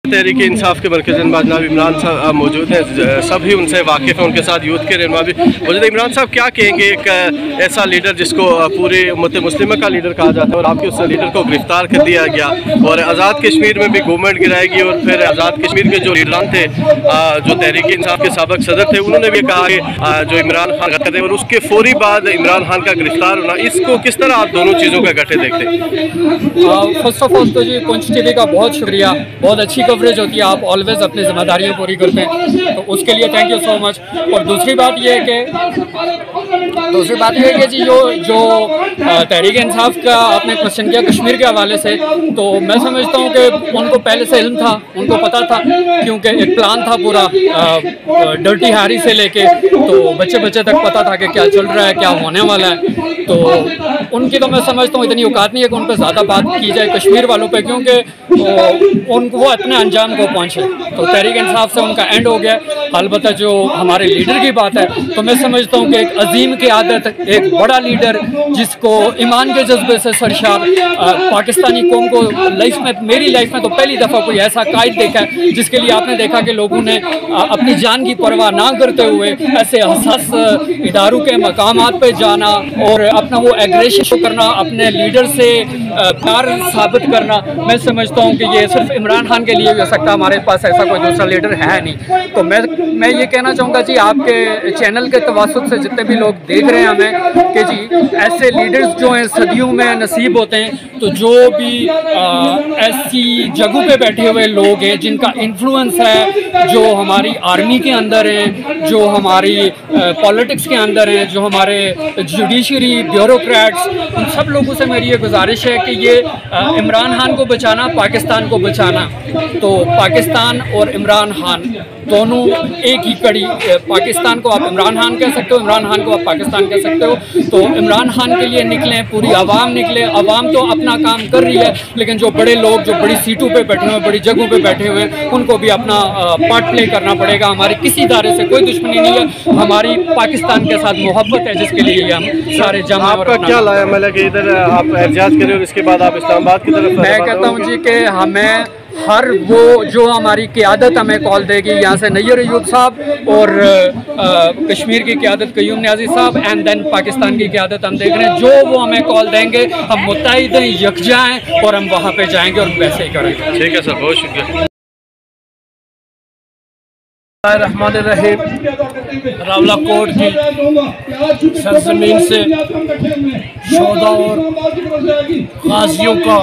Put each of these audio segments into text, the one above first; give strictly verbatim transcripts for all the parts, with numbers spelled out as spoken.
तहरीक इंसाफ के मरकज़ जनाब इमरान साहब मौजूद हैं, सभी उनसे वाकिफ़ हैं, उनके साथ यूथ के रहनुमा भी मौजूद है। इमरान साहब क्या कहेंगे, एक ऐसा लीडर जिसको पूरी उम्मत मुस्लिमा का लीडर कहा जाता है और आपके उस लीडर को गिरफ्तार कर दिया गया और आज़ाद कश्मीर में भी गवर्नमेंट गिराएगी और फिर आज़ाद कश्मीर के जो लीडरान थे, जो तहरीक इंसाफ के साबिक़ सदर थे, उन्होंने भी कहा कि जो इमरान खान करते और उसके फौरी बाद इमरान खान का गिरफ्तार होना, इसको किस तरह आप दोनों चीज़ों का इकट्ठे देखते हैं? फर्स्ट ऑफ ऑल तो जी पंच टीवी का बहुत शुक्रिया, बहुत अच्छी कवरेज होती है, आप ऑलवेज अपनी जिम्मेदारियां पूरी करते हैं, तो उसके लिए थैंक यू सो मच। और दूसरी बात ये है कि दूसरी बात ये है कि जी जो जो तहरीक इंसाफ का आपने क्वेश्चन किया कश्मीर के हवाले से, तो मैं समझता हूँ कि उनको पहले से इल्म था, उनको पता था, क्योंकि एक प्लान था पूरा डर्टी हैरी से लेके तो बच्चे बच्चे तक पता था कि क्या चल रहा है, क्या होने वाला है। तो उनकी तो मैं समझता हूँ इतनी औकात नहीं है कि उन पर ज़्यादा बात की जाए कश्मीर वालों पे, क्योंकि उनको वो अपने अंजाम को पहुँचे। तो तहरीक इंसाफ से उनका एंड हो गया। अलबत्ता जो हमारे लीडर की बात है, तो मैं समझता हूँ कि एक अजीम क़यादत, एक बड़ा लीडर जिसको ईमान के जज्बे से सरशार, पाकिस्तानी कौम को लाइफ में, मेरी लाइफ में तो पहली दफ़ा कोई ऐसा कायद देखा है जिसके लिए आपने देखा कि लोगों ने अपनी जान की परवाह ना करते हुए ऐसे हसास इदारों के मकामात पर जाना और अपना वो एग्रेशन शो करना, अपने लीडर से प्यार साबित करना, मैं समझता हूँ कि ये सिर्फ इमरान खान के लिए भी हो सकता है, हमारे पास ऐसा कोई दूसरा लीडर है नहीं। तो मैं मैं ये कहना चाहूँगा जी, आपके चैनल के तवासुत से जितने भी लोग देख रहे हैं हमें, कि जी ऐसे लीडर्स जो हैं सदियों में नसीब होते हैं। तो जो भी आ, ऐसी जगहों पे बैठे हुए लोग हैं जिनका इन्फ्लुएंस है, जो हमारी आर्मी के अंदर हैं, जो हमारी पॉलिटिक्स के अंदर हैं, जो हमारे जुडिशरी ब्यूरोक्रेट्स, उन सब लोगों से मेरी ये गुजारिश है कि ये इमरान खान को बचाना, पाकिस्तान को बचाना। तो पाकिस्तान और इमरान खान दोनों एक ही कड़ी, पाकिस्तान को आप इमरान खान कह सकते हो, इमरान खान को आप पाकिस्तान कह सकते हो। तो इमरान खान के लिए निकलें, पूरी आवाम निकले। आवाम तो अपना काम कर रही है, लेकिन जो बड़े लोग जो बड़ी सीटों पे बैठे हुए, बड़ी जगहों पे बैठे हुए हैं, उनको भी अपना पार्ट प्ले करना पड़ेगा। हमारी किसी इदारे से कोई दुश्मनी नहीं है, हमारी पाकिस्तान के साथ मोहब्बत है, जिसके लिए हम सारे जमा। आपका क्या लाया मतलब कि इधर आप एहतजाज करें और इसके बाद आप इस्लामाबाद की तरफ? मैं कहता हूँ जी कि हमें हर वो जो हमारी क़यादत हमें कॉल देगी, यहाँ से नैयर अयूब साहब और आ, कश्मीर की क़यादत क़य्यूम न्याज़ी साहब एंड देन पाकिस्तान की क़यादत हम देख रहे हैं, जो वो हमें कॉल देंगे हम मुत्तहिद हैं, यकजा हैं और हम वहाँ पे जाएंगे और वैसे ही करेंगे। ठीक है सर, बहुत शुक्रिया। रहमानिर्रहीम, रावला कोट की सरजमीन से शोधा और गाजियों का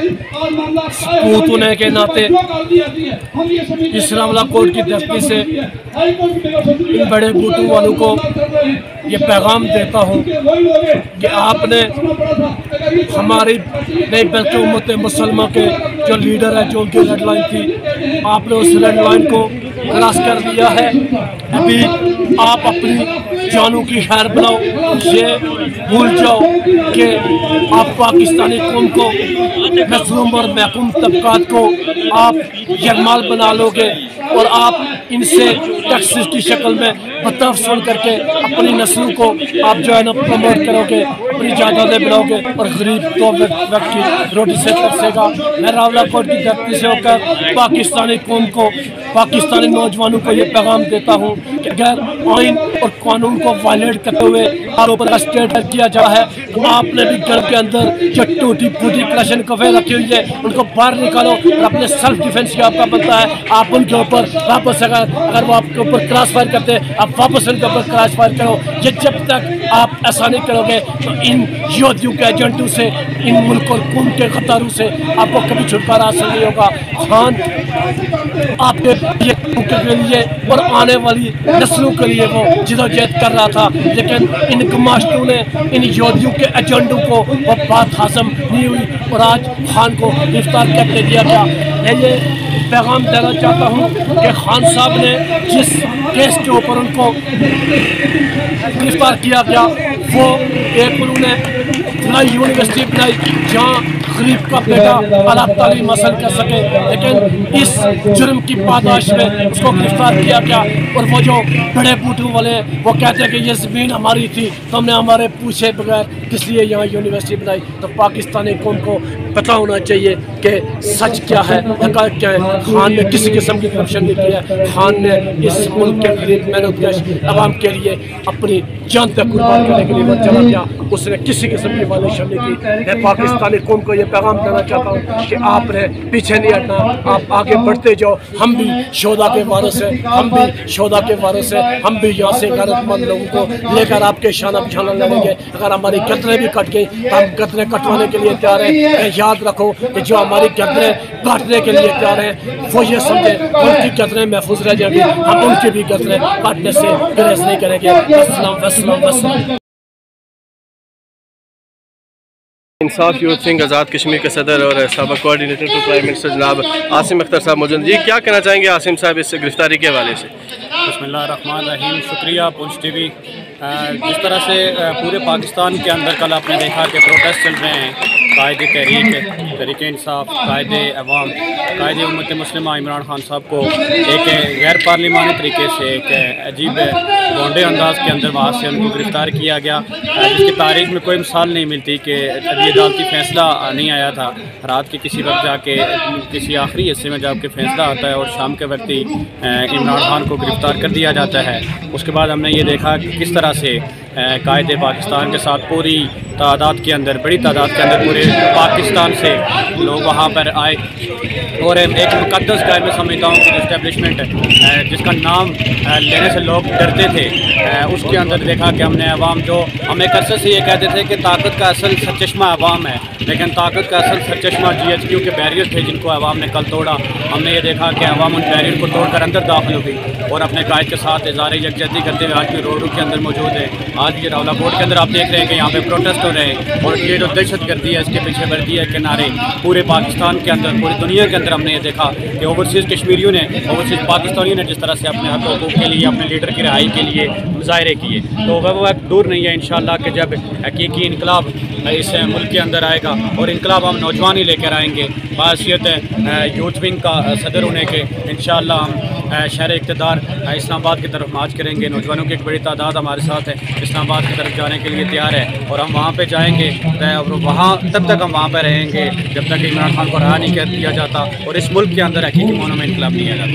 सपूत होने के नाते इस रावला कोट की धरती से इन बड़े बूटू वालों को ये पैगाम देता हूँ कि आपने हमारी नहीं बल्कि उम्मत मुसलमान के जो लीडर है, जो उनकी रेड लाइन थी, आपने उस रेड लाइन को क्रॉस कर दिया है। अभी आप अपनी जानों की खैर बनाओ, ये भूल जाओ कि आप पाकिस्तानी कौम को, मजलूम और महकूम तबकात को आप यरमाल बना लोगे और आप इनसे टैक्सेस की शक्ल में बतफ सुन करके अपनी नस्लों को आप जो है ना प्रमोट करोगे, अपनी जायदादें बनाओगे और गरीब दो वक्त की रोटी से तरसेगा। मैं रावला कोट की धरती से होकर पाकिस्तानी कौम को, पाकिस्तानी नौजवानों को ये पैगाम देता हूँ कि अगर आइन और कानून को वायलेट करते हुए आरोप पर स्टेट किया जा है, तो आपने भी घर के अंदर जो टूटी फूटी क्लशन कफे रखी हुई है उनको बाहर निकालो और अपने सेल्फ डिफेंस की आपका बनता है, आप उनके ऊपर वापस अगर अगर वो आपके ऊपर क्रॉस फायर करते हैं, आप वापस उनके ऊपर क्रॉस फायर करो। ये जब तक आप ऐसा नहीं करोगे तो इन योद्धियों के एजेंटों से, इन मुल्क और कौम के खतरों से आपको कभी छुटकारा हासिल नहीं होगा। खान आपके के लिए और आने वाली नस्लों के लिए वो जिदोजहद कर रहा था, लेकिन इन कमाशतों ने, इन योद्धियों के एजेंडों को वो बात हासिल नहीं हुई और आज खान को गिरफ्तार करके दिया गया। मैं ये पैगाम देना चाहता हूँ कि खान साहब ने जिस केस के ऊपर उनको गिरफ्तार किया गया, वो एक उन्होंने नई यूनिवर्सिटी बनाई जहाँ गरीब का बेटा आला तालीम हासिल कर सके, लेकिन इस जुर्म की पादाश में उसको गिरफ्तार किया गया। और वो जो बड़े बूटू वाले वो कहते हैं कि ये ज़मीन हमारी थी, तो हमने हमारे पूछे बगैर किस लिए यहाँ यूनिवर्सिटी बनाई। तो पाकिस्तानी कौम को पता होना चाहिए कि सच क्या है, हक़ाइक़ क्या है। खान ने किसी किस्म की करप्शन नहीं किया है। खान ने इस मुल्क के गरीब मेहनत आवाम के लिए अपनी जान तक कुर्बान करने के लिए वो चला गया। उसने किसी किस्म की वालिश नहीं की। मैं पाकिस्तानी कौम को ये पैगाम देना चाहता हूँ कि आपने पीछे नहीं हटना, आप आगे बढ़ते जाओ। हम भी शोदा के वारिस हैं, हम भी शोदा के वारिस हैं। हम भी यहाँ से गैरतमंद लोगों को लेकर आपके शाना बिछाना लड़ेंगे। अगर हमारी गर्दनें भी कट गई तो हम गर्दनें कटवाने के लिए तैयार हैं। याद रखो कि जो हमारी गर्दनें काटने के लिए तैयार हैं वो ये समझे उनकी गर्दनें महफूज रह जाएंगी, हम उनकी भी गर्दनें काटने से गुरेज नहीं करेंगे। अस्सलाम वस्सलाम वस्सलाम। इंसाफ यूथ विंग आज़ाद कश्मीर के सदर और साबिक़ कोऑर्डिनेटर टू प्राइम मिनिस्टर जनाब आसिम अख्तर साहब मौजूद। जी, क्या कहना चाहेंगे आसिम साहब इस गिरफ्तारी के हवाले से? बिस्मिल्लाहिर्रहमानिर्रहीम। शुक्रिया पुंछ टी वी। जिस तरह से पूरे पाकिस्तान के अंदर कल आपने देखा कि प्रोटेस्ट चल रहे हैं, कायदे तहरीक, तहरीक इंसाफ, कायदे अवाम, कायदे उम्मत मुस्लिमा इमरान खान साहब को एक गैर पार्लिमानी तरीके से एक अजीब गोंडे अंदाज के अंदर वहाँ से उनको गिरफ़्तार किया गया, जिसकी तारीख में कोई मिसाल नहीं मिलती कि अभी अदालती फ़ैसला नहीं आया था। रात के किसी वक्त जाके किसी आखिरी हिस्से में जाके फ़ैसला आता है और शाम के वक्त ही इमरान खान को गिरफ़्तार कर दिया जाता है। उसके बाद हमने ये देखा कि किस तरह से कायदे पाकिस्तान के साथ पूरी तादाद के अंदर, बड़ी तादाद के अंदर पूरे पाकिस्तान से लोग वहाँ पर आए और एक मुक़द्दस गाय में समझता हूँ कि इस्टेब्लिशमेंट जिसका नाम लेने से लोग डरते थे, उसके अंदर देखा कि हमने अवाम जो हम एक अरसे से ये कहते थे कि ताकत का असल सरचश्मा अवाम है, लेकिन ताकत का असल सरचश्मा जी एच क्यू के बैरियर थे जिनको अवाम ने कल तोड़ा। हमने ये देखा कि अवाम उन बैरियर को तोड़कर अंदर दाखिल हो गई और अपने कायद के साथ इज़हार यकजहती करते हुए आज भी रोडों के अंदर मौजूद है। आज ये रावलाकोट के अंदर आप देख रहे हैं कि यहाँ पे प्रोटेस्ट हो रहे हैं और ये जो दहशत गर्दी है इसके पीछे वर्दी है किनारे पूरे पाकिस्तान के अंदर, पूरी दुनिया के अंदर हमने ये देखा कि ओवरसीज़ कश्मीरियों ने, ओवरसीज़ पाकिस्तानियों ने जिस तरह से अपने हक हकूक़ के लिए, अपने लीडर की रिहाई के लिए मुजाहरे किए, तो वह वक्त दूर नहीं है इंशाअल्लाह कि जब हकीकी इनकलाब इस मुल्क के अंदर आएगा और इनकलाब हम नौजवान ही लेकर आएंगे। बासियत यूथ विंग का सदर होने के इंशाअल्लाह हम शहर इक़्तिदार इस्लामाबाद की तरफ मार्च करेंगे। नौजवानों की एक बड़ी तादाद हमारे साथ है, इस्लामाबाद की तरफ जाने के लिए तैयार है और हम वहाँ पे जाएंगे और वहाँ तब तक हम वहाँ पे रहेंगे जब तक इमरान खान को रहा नहीं कर दिया जाता और इस मुल्क के अंदर हकीकी मानों में इनकलाब नहीं आ जाता।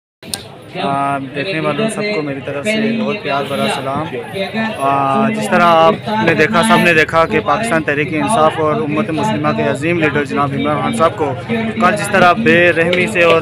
देखने वालों सबको मेरी तरफ से बहुत प्यार भरा सलाम। आ, जिस तरह आपने देखा, सब ने देखा कि पाकिस्तान तहरीक इंसाफ और उम्मत मुस्लिमा के अजीम लीडर जनाब इमरान खान साहब को कल जिस तरह बेरहमी से और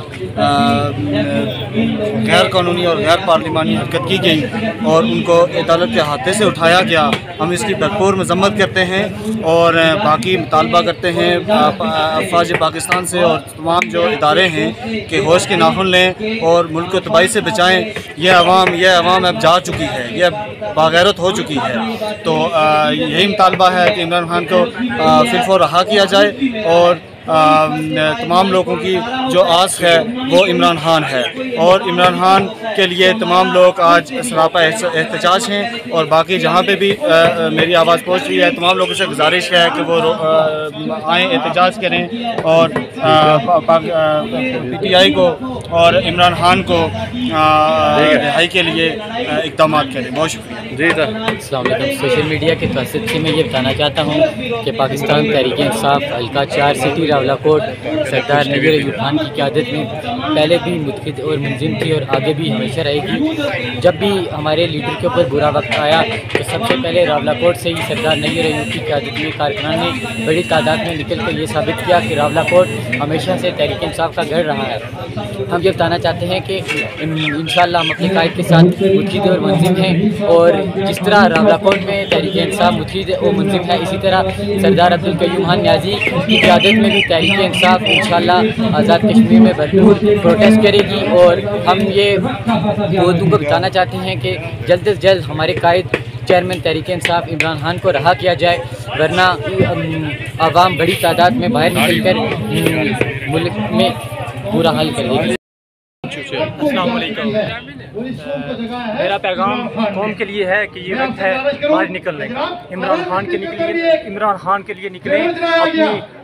गैर कानूनी और गैर पार्लिमानी हरकत की गई और उनको अदालत के हाथे से उठाया गया, हम इसकी भरपूर मजम्मत करते हैं और बाकी मुतालबा करते हैं अफवाज पाकिस्तान से और तमाम जो इदारे हैं कि होश के नाखुन लें और मुल्क को तबाही से बचाएं। यह अवाम यह अवाम अब जा चुकी है, यह बागैरत हो चुकी है। तो आ, यही मुतालबा है कि इमरान खान को फिलफौर रहा किया जाए और तमाम लोगों की जो आस है वो इमरान खान है और इमरान खान के लिए तमाम लोग आज सरापा एहतजाज हैं और बाकी जहाँ पे भी आ, मेरी आवाज़ पहुँच रही है तमाम लोगों से गुजारिश है कि वो आएँ, एहतजाज करें और पी टी आई को और इमरान खान को रिहाई के लिए इक़दाम करें। बहुत शुक्रिया। जी सर। अस्सलाम वालेकुम। सोशल मीडिया के तवसत से मैं ये बताना चाहता हूँ कि पाकिस्तान तहरीक इंसाफ हल्का चार सिटी रावलाकोट सरदार नज़ीर अयूब खान की क़यादत में पहले भी मुतक़िद और मुंजिम थी और आगे भी हमेशा रहेगी। जब भी हमारे लीडर के ऊपर बुरा वक्त आया तो सबसे पहले रावलाकोट से ही सरदार नज़ीर अयूब की क़यादत में कारकुनान ने बड़ी तादाद में निकल कर ये साबित किया कि रावलाकोट हमेशा से तहरीक इंसाफ का गढ़ रहा है। हम ये बताना चाहते हैं कि इंशाअल्लाह हम अपने कायद के साथ मुतक़िद और मुंजिम हैं और जिस तरह रावलाकोट में तहरीक इंसाफ मुतक़िद और मुंजिम है, इसी तरह सरदार अब्दुल क़य्यूम खान न्याज़ी की क़यादत में भी तहरीक इंसाफ इंशाअल्लाह आज़ाद कश्मीर में भरपूर प्रोटेस्ट करेगी। और हम ये लोगों को बताना चाहते हैं कि जल्द से जल्द हमारे कायद चेयरमैन तहरीक इंसाफ इमरान खान को रहा किया जाए, वरना आवाम बड़ी तादाद में बाहर निकल कर मुल्क में बुरा हाल कर देगी। अस्सलाम वालेकुम। मेरा पैगाम कौम के लिए है कि ये वक्त है बाहर निकलने का। इमरान खान के निकलिए, इमरान खान के लिए निकलें, अपनी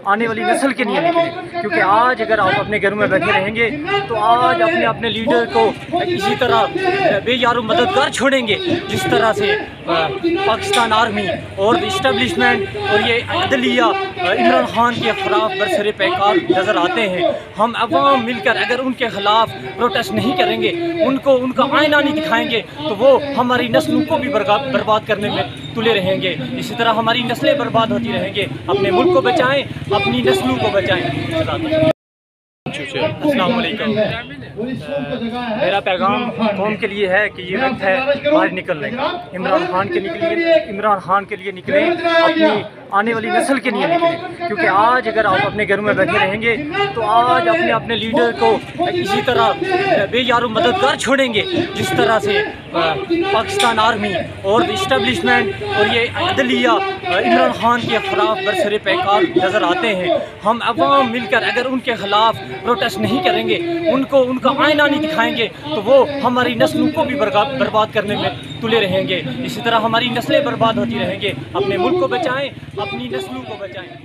आने वाली नस्ल के लिए निकलें, क्योंकि आज अगर आप अपने घरों में बैठे रहेंगे तो आज अपने अपने लीडर को इसी तरह बेयारो मददगार छोड़ेंगे जिस तरह से पाकिस्तान आर्मी और इस्टेब्लिशमेंट और ये अदलिया इमरान खान के ख़िलाफ़ बरसरे पैकार नज़र आते हैं। हम अवाम मिलकर अगर उनके ख़िलाफ़ प्रोटेस्ट नहीं करेंगे, उनको उनका आईना नहीं दिखाएंगे, तो वो हमारी नस्लों को भी बर्बाद करने में तुले रहेंगे। इसी तरह हमारी नस्लें बर्बाद होती रहेंगे। अपने मुल्क को बचाएं, अपनी नस्लों को बचाएं। अस्सलाम वालेकुम। मेरा पैगाम कौम के लिए है कि ये वक्त है बाहर निकलने का। इमरान खान के लिए इमरान खान के लिए निकलें, अपनी आने वाली नस्ल के लिए निकलें, क्योंकि आज अगर आप अपने घरों में बैठे रहेंगे तो आज अपने अपने लीडर को इसी तरह बेयारो मददगार छोड़ेंगे जिस तरह से पाकिस्तान आर्मी और इस्टेब्लिशमेंट और ये अदलिया इमरान खान के ख़िलाफ़ बरसरे पैकार नज़र आते हैं। हम अवाम मिलकर अगर उनके ख़िलाफ़ प्रोटेस्ट नहीं करेंगे, उनको उनका आईना नहीं दिखाएंगे, तो वो हमारी नस्लों को भी बर्बाद करने में तुले रहेंगे। इसी तरह हमारी नस्लें बर्बाद होती रहेंगे। अपने मुल्क को बचाएं, अपनी नस्लों को बचाएं।